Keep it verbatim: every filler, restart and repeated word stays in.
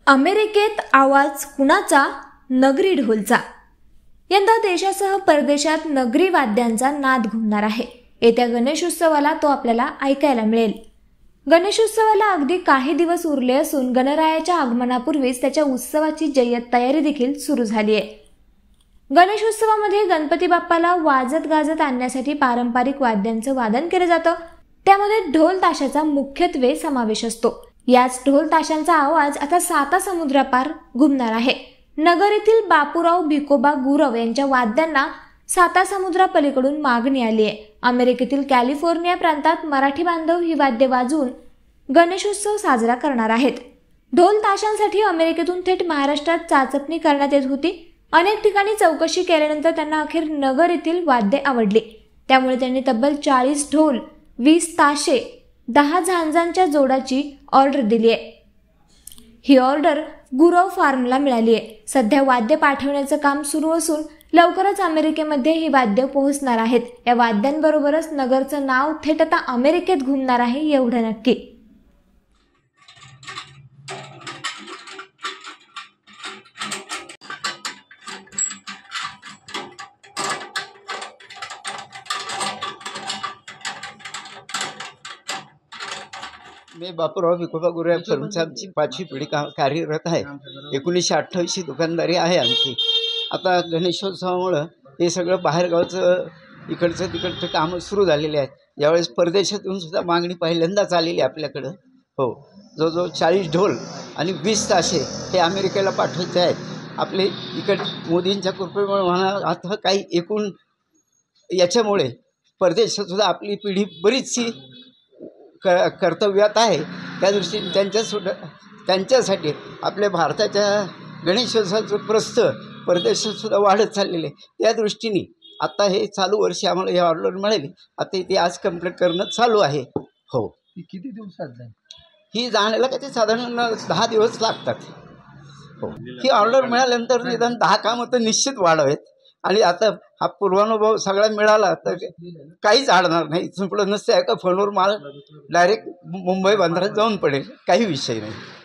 अमेरिकेत आवाज कुणाचा? नगरी ढोलचा। यंदा देशासह परदेशात नगरी वाद्यांचा नाद घुमणार आहे। येत्या गणेशोत्सवाला तो आपल्याला ऐकायला मिळेल। गणेशोत्सवाला अगदी काही दिवस उरले असून गणरायाच्या आगमनापूर्वीच त्याच्या उत्सवाची जय्यत तयारी देखील सुरू झाली आहे। गणेशोत्सवामध्ये गणपती बाप्पाला वाजत गाजत आणण्यासाठी पारंपरिक वाद्यांचं वादन केलं जातं। त्यामध्ये ढोल ताशाचा मुख्यत्वे समावेश असतो। याच ढोल ताशांचा आवाज आता साता समुद्रापार घुमणार आहे। नगर येथील बापूराव भिकोबा गुरव यांच्या वाद्यांना साता समुद्रापलीकडून मागणी आली आहे। अमेरिकेतील कॅलिफोर्निया प्रांतात मराठी बांधव ही वाद्ये वाजवून गणेशोत्सव साजरा करणार आहेत। ढोल ताशांसाठी अमेरिकेतून थेट महाराष्ट्रात चाचपणी करण्यात येत होती। अनेक ठिकाणी चौकशी केल्यानंतर त्यांना अखेर नगर येथील वाद्ये आवडली। त्यामुळे त्यांनी तब्बल चाळीस ढोल, वीस ताशे, दहा झांजांच्या जोडाची ऑर्डर दिली आहे। ही ऑर्डर गुरव फार्मला मिळाली आहे। सध्या वाद्य पाठवण्याचं काम सुरू असून लवकरच अमेरिकेमध्ये ही वाद्य पोहोचणार आहेत। या वाद्यांबरोबरच नगरचं नाव थेट आता अमेरिकेत घुमणार आहे एवढं नक्की। मी बापूराव भिकोबा गुरव फर्मची आमची पाचवी पिढी का कार्यरत आहे। एकोणीसशे अठ्ठावीसची दुकानदारी आहे आमची। आता गणेशोत्सवामुळं हे सगळं बाहेरगावचं इकडचं तिकडचं कामं सुरू झालेले आहेत। यावेळेस परदेशातून सुद्धा मागणी पहिल्यांदाच आलेली आपल्याकडं। हो, जवळजवळ चाळीस ढोल आणि वीस ताशे हे अमेरिकेला पाठवायचे आहेत। आपले इकड मोदींच्या कृपेमुळे म्हणा आता काही एकूण याच्यामुळे परदेशातसुद्धा आपली पिढी बरीचशी क कर्तव्यात आहे। त्या दृष्टीने त्यांच्यासुद्धा त्यांच्यासाठी आपल्या भारताच्या गणेशोत्सवाचं प्रस्थ परदेशातसुद्धा वाढत चाललेलं आहे। त्या दृष्टीने आता हे चालू वर्षी आम्हाला हे ऑर्डर मिळाली। आता इथे आज कंप्लीट करणं चालू आहे। हो, किती दिवसात जाईल ही जाण्याला का ते साधारण दहा दिवस लागतात। हो, ही ऑर्डर मिळाल्यानंतर निदान दहा कामं तर निश्चित वाढवेत। आणि आता हा पूर्वानुभव सगळा मिळाला तर काहीच अडणार नाही। संपलं नसतं एका फोनवर माल डायरेक्ट मुंबई बंदरात जाऊन पडेल, काही विषय नाही।